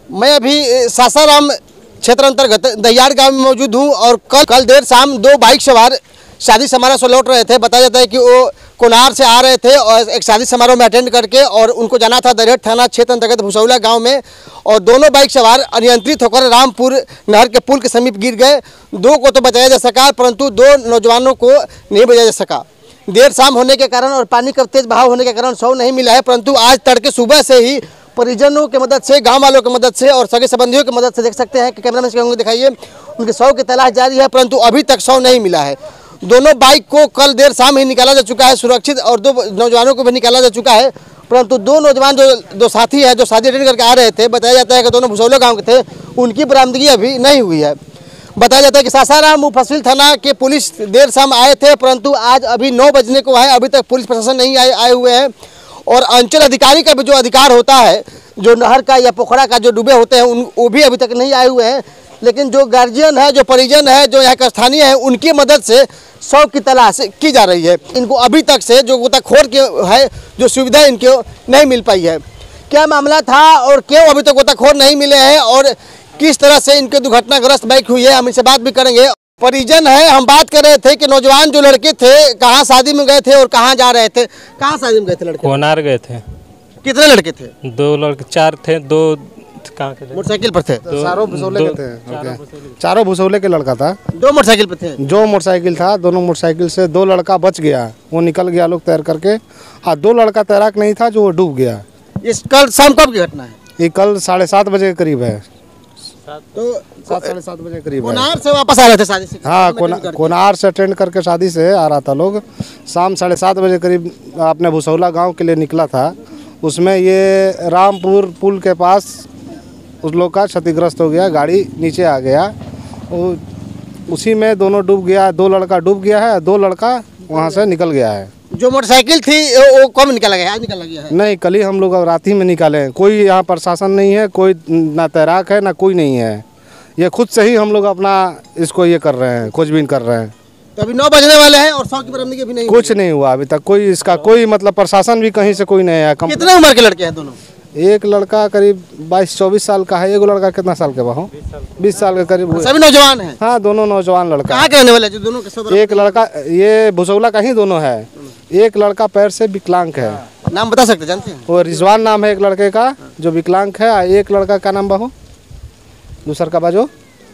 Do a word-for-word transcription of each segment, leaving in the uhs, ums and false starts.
मैं अभी सासाराम क्षेत्र अंतर्गत दहियार गांव में मौजूद हूं और कल कल देर शाम दो बाइक सवार शादी समारोह से लौट रहे थे। बताया जाता है कि वो कोनार से आ रहे थे और एक शादी समारोह में अटेंड करके और उनको जाना था दरहेट थाना क्षेत्र अंतर्गत भुसौला गांव में, और दोनों बाइक सवार अनियंत्रित होकर रामपुर नहर के पुल के समीप गिर गए। दो को तो बचाया जा सका परंतु दो नौजवानों को नहीं बचाया जा सका। देर शाम होने के कारण और पानी का तेज बहाव होने के कारण शव नहीं मिला है, परंतु आज तड़के सुबह से ही परिजनों की मदद से, गांव वालों की मदद से और सगे संबंधियों की मदद से देख सकते हैं कि कैमरा में दिखाइए उनके शव की तलाश जारी है, परंतु अभी तक शव नहीं मिला है। दोनों बाइक को कल देर शाम ही निकाला जा चुका है सुरक्षित, और दो नौजवानों को भी निकाला जा चुका है, परंतु दो नौजवान जो दो साथी है जो शादी अटेंड करके आ रहे थे, बताया जाता है कि दोनों भुसौला गाँव के थे, उनकी बरामदगी अभी नहीं हुई है। बताया जाता है कि सासाराम मुफस्सिल थाना के पुलिस देर शाम आए थे, परंतु आज अभी नौ बजने को है, अभी तक पुलिस प्रशासन नहीं आए आए हुए हैं। और अंचल अधिकारी का भी जो अधिकार होता है, जो नहर का या पोखरा का जो डूबे होते हैं, उन वो भी अभी तक नहीं आए हुए हैं। लेकिन जो गार्जियन है, जो परिजन है, जो यहाँ का स्थानीय है, उनकी मदद से शव की तलाश की जा रही है। इनको अभी तक से जो गोताखोर के है जो सुविधा इनको नहीं मिल पाई है। क्या मामला था और क्यों अभी तक गोताखोर नहीं मिले हैं और किस तरह से इनके दुर्घटनाग्रस्त बाइक हुई है, हम इनसे बात भी करेंगे। परिजन है, हम बात कर रहे थे कि नौजवान जो लड़के थे कहाँ शादी में गए थे और कहाँ जा रहे थे। कहाँ शादी में गए थे लड़के? कोनार गए थे। कितने लड़के थे? दो लड़के, चार थे। दो कहाँ के थे? मोटरसाइकिल पर थे। चारों भुसौले के थे। चारों भुसौले के लड़का था। दो मोटरसाइकिल पे थे। जो मोटरसाइकिल था, दोनों मोटरसाइकिल से दो लड़का बच गया, वो निकल गया लोग तैर करके, और दो लड़का तैराक नहीं था जो वो डूब गया। इस कल शाम कब की घटना है? ये कल साढ़े सात बजे के करीब है। तो सात साढ़े सात बजे करीब है। कोनार से वापस आ रहे थे शादी से? हाँ, कोना, कोनार से अटेंड करके शादी से आ रहा था लोग। शाम साढ़े सात बजे करीब अपने भुसौला गांव के लिए निकला था। उसमें ये रामपुर पुल के पास उस लोग का क्षतिग्रस्त हो गया, गाड़ी नीचे आ गया, उसी में दोनों डूब गया। दो लड़का डूब गया है, दो लड़का वहाँ से निकल गया है। जो मोटरसाइकिल थी वो कब निकाला गया? आज निकाला गया है? नहीं, कल ही हम लोग अब रात ही में निकाले हैं। कोई यहाँ प्रशासन नहीं है, कोई ना तैराक है ना कोई नहीं है। ये खुद से ही हम लोग अपना इसको ये कर रहे हैं, खोजबीन कर रहे हैं। तो अभी नौ बजने वाले हैं और शव की बरामदगी अभी नहीं कुछ नहीं हुआ अभी तक। कोई इसका कोई मतलब प्रशासन भी कहीं से कोई नहीं आया। कितने उम्र के लड़के हैं दोनों? एक लड़का करीब बाईस चौबीस साल का है। एक लड़का कितना साल के बाहू? बीस साल के करीब। सभी नौजवान हैं? हाँ, दोनों नौजवान लड़का। कहाँ के रहने वाले जो दोनों के? एक लड़का ये भुसौला का ही दोनों है। एक लड़का पैर से विकलांग है। नाम बता सकते जानते हैं? वो रिजवान नाम है एक लड़के का जो विकलांग है। एक लड़का का नाम बाहू, दूसरा का बाजू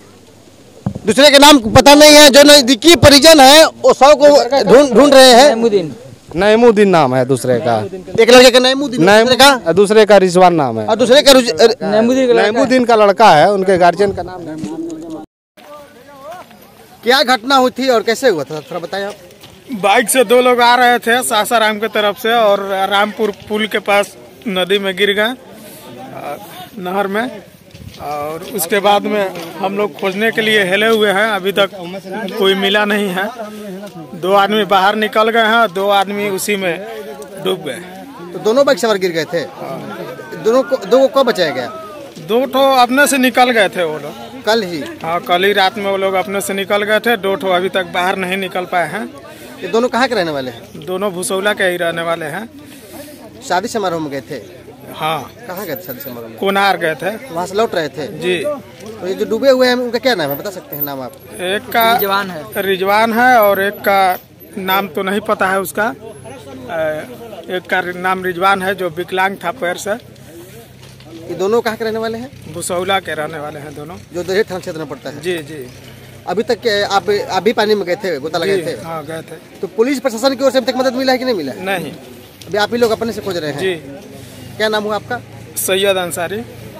दूसरे के नाम पता नहीं है। जो नजदीकी परिजन है वो शव को ढूंढ ढूंढ रहे हैं। नईमुद्दीन नाम है दूसरे का। एक लड़के का नईमुद्दीन, दूसरे का दूसरे का रिजवान नाम है, और दूसरे का नईमुद्दीन का लड़का है। उनके गार्जियन का नाम। क्या घटना हुई थी और कैसे हुआ था, थोड़ा बताएं आप। बाइक से दो लोग आ रहे थे सासाराम की तरफ से और रामपुर पुल के पास नदी में गिर गए, नहर में। और उसके बाद में हम लोग खोजने के लिए हिले हुए हैं, अभी तक कोई मिला नहीं है। दो आदमी बाहर निकल गए हैं, दो आदमी उसी में डूब गए। तो दोनों बाइक सवार गिर गए थे? दोनों को दो को कब बचाया गया? दो ठो अपने से निकल गए थे वो लोग कल ही। हाँ, कल ही रात में वो लोग अपने से निकल गए थे। दो ठो अभी तक बाहर नहीं निकल पाए हैं। ये दोनों कहाँ के रहने वाले हैं? दोनों भुसौला के ही रहने वाले हैं। शादी समारोह में गए थे? हाँ। कहाँ गए थे शादी समारोह में? कोनार गए थे। वहाँ से लौट रहे थे? जी। तो ये जो डूबे हुए हैं उनका क्या नाम है, बता सकते हैं नाम आप? एक का रिजवान है रिजवान है और एक का नाम तो नहीं पता है उसका। एक का नाम रिजवान है जो विकलांग था पैर से। ये दोनों कहाँ के रहने वाले हैं? भुसौला के रहने वाले हैं दोनों, जो दरहेट थाना क्षेत्र में पड़ता है। जी जी। अभी तक आप अभी पानी में गए थे, गोता लगाए थे? हाँ, गए थे। तो पुलिस प्रशासन की ओर से अभी तक मदद मिला है कि नहीं मिला? नहीं, अभी आप ही लोग अपने से खोज रहे हैं? जी। क्या नाम हुआ आपका? सैयद अंसारी।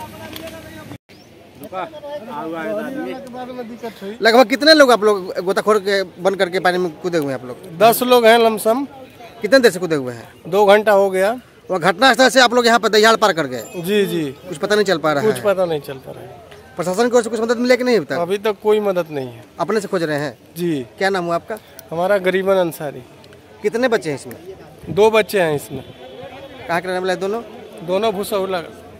लगभग कितने लोग आप लोग गोताखोर के बन करके पानी में कूदे हुए हैं आप लोग? दस लोग हैं लमसम। कितने देर से कूदे हुए हैं? दो घंटा हो गया। वो घटनास्थल से आप लोग यहाँ पर दहियाड़ पार कर गए? जी जी। कुछ पता नहीं चल पा रहा है? कुछ पता नहीं चल पा रहा है। प्रशासन की ओर से कुछ मदद मिले कि नहीं अभी तक? अभी तक कोई मदद नहीं है। अपने से खोज रहे हैं? जी। क्या नाम हुआ आपका? हमारा गरीबन अंसारी। कितने बच्चे हैं इसमें? दो बच्चे हैं इसमें। कहाँ के रहने वाले दोनों? दोनों भुसौला।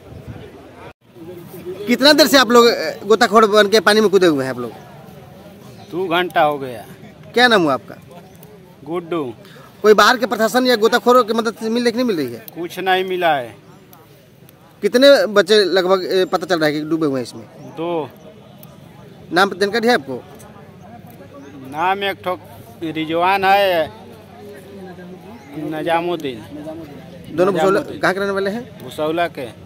कितना देर से आप लोग गोताखोर बन के पानी में कूदे हुए हैं आप लोग? दो घंटा हो गया। क्या नाम हुआ आपका? गुड्डू। कोई बाहर के प्रशासन या गोताखोरों की मदद से मिल नहीं मिल रही है? कुछ नहीं मिला है। कितने बच्चे लगभग ए, पता चल रहा है कि डूबे हुए हैं इसमें? दो। नाम जानकारी है आपको? नाम एक ठो रिजवान है, नजामुद्दीन। दोनों भुसौला कहाँ के रहने वाले हैं? भुसौला के।